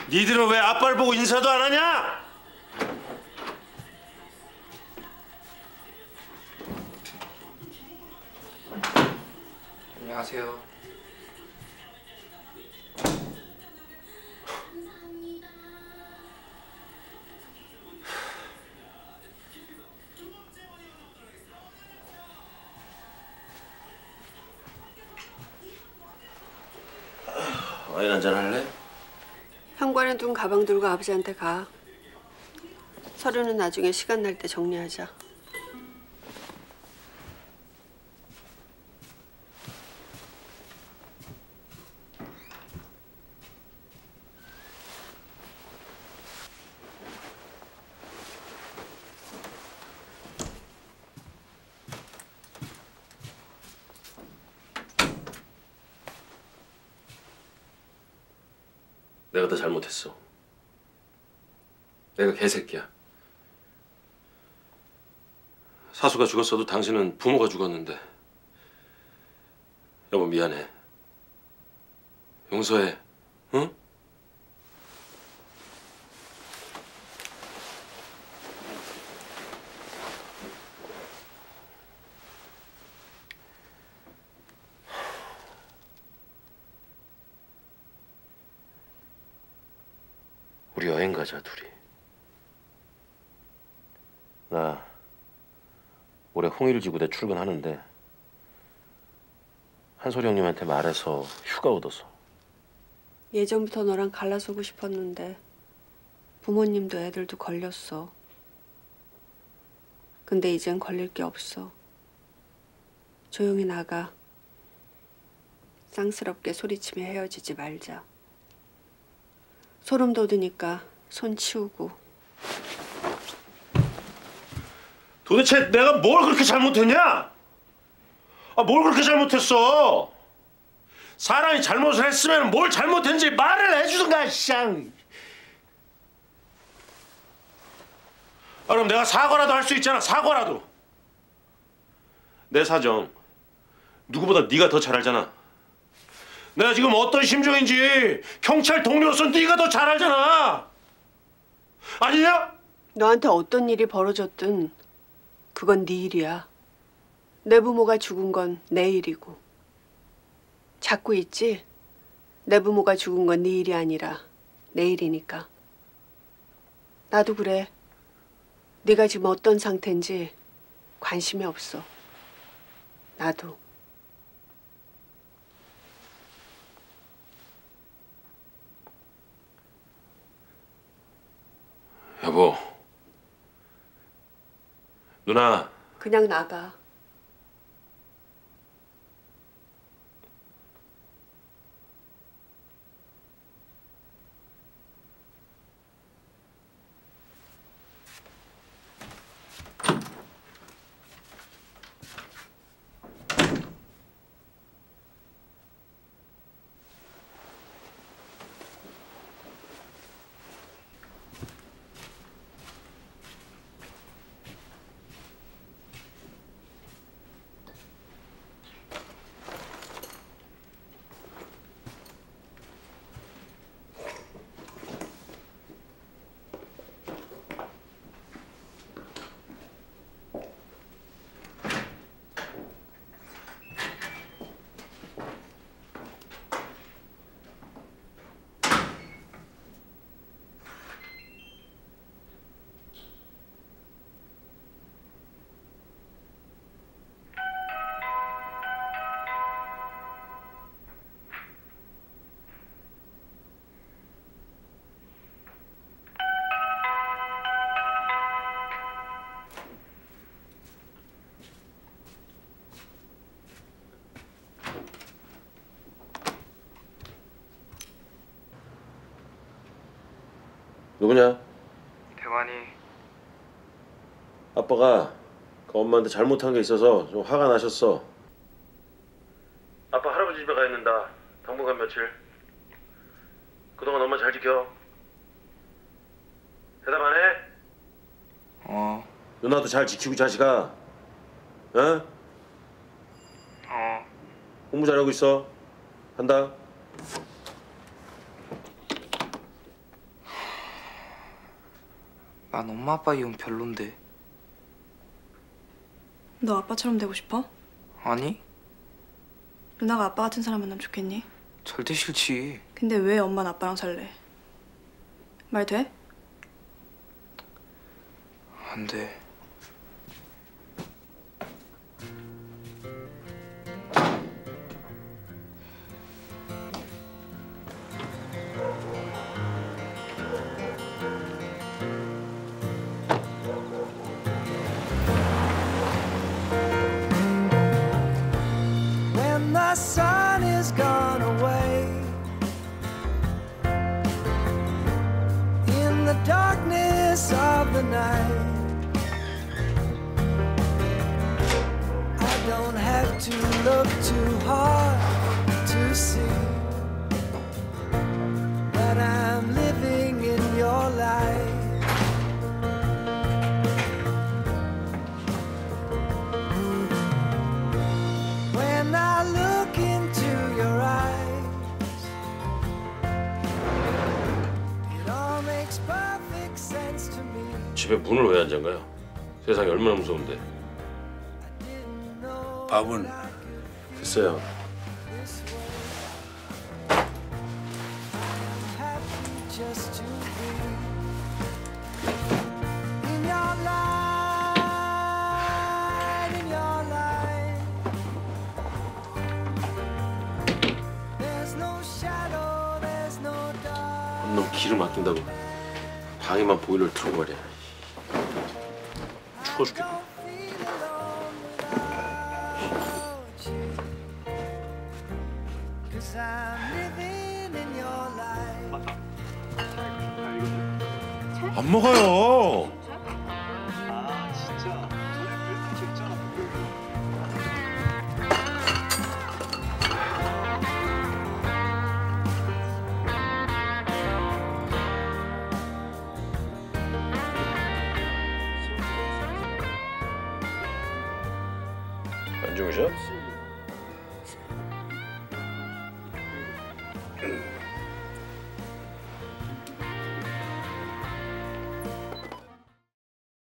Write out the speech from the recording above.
니들은 왜 아빠를 보고 인사도 안 하냐? 안녕하세요. 와인 한잔 할래? 현관에 둔 가방 들고 아버지한테 가. 서류는 나중에 시간 날 때 정리하자. 내가 더 잘못했어. 내가 개새끼야. 사수가 죽었어도 당신은 부모가 죽었는데. 여보 미안해. 용서해. 응? 우리 여행 가자, 둘이. 나 올해 홍일지구대 출근하는데 한솔이 형님한테 말해서 휴가 얻어서. 예전부터 너랑 갈라서고 싶었는데 부모님도 애들도 걸렸어. 근데 이젠 걸릴 게 없어. 조용히 나가. 쌍스럽게 소리치며 헤어지지 말자. 소름 돋으니까 손 치우고. 도대체 내가 뭘 그렇게 잘못했냐? 뭘 그렇게 잘못했어? 사람이 잘못을 했으면 뭘 잘못했는지 말을 해주든가, 쌍. 그럼 내가 사과라도 할 수 있잖아, 사과라도. 내 사정 누구보다 네가 더 잘 알잖아. 내가 지금 어떤 심정인지 경찰 동료로서 네가 더 잘 알잖아. 아니냐? 너한테 어떤 일이 벌어졌든 그건 네 일이야. 내 부모가 죽은 건 내 일이고. 찾고 있지? 내 부모가 죽은 건 네 일이 아니라 내 일이니까. 나도 그래. 네가 지금 어떤 상태인지 관심이 없어. 나도. 여보. 누나. 그냥 나가. 누구냐? 대환이. 아빠가 그 엄마한테 잘못한 게 있어서 좀 화가 나셨어. 아빠 할아버지 집에 가 있는다. 당분간 며칠. 그동안 엄마 잘 지켜. 대답 안 해? 누나도 잘 지키고 자식아. 어? 공부 잘하고 있어. 간다. 난 엄마 아빠 이혼 별론데. 너 아빠처럼 되고 싶어? 아니? 누나가 아빠 같은 사람 만나면 좋겠니? 절대 싫지. 근데 왜 엄마는 아빠랑 살래? 말 돼? 안 돼. When the sun is gone away, in the darkness of the night, I don't have to look too hard to see that I'm living in your life. When I look into your eyes, it all makes perfect sense to me. 집에 문을 왜 안 잠가요? 세상이 얼마나 무서운데. Didn't know 밥은 됐어요. this way. I'm happy just to be in your light, in your light. There's no shadow, there's no dark. 놈 기름 아낀다고 방에만 보일러를 틀고 말이야. 추워 죽겠네. Don't feel alone without you. 'Cause I'm living in your life. 안 먹어요. 안 주무셔?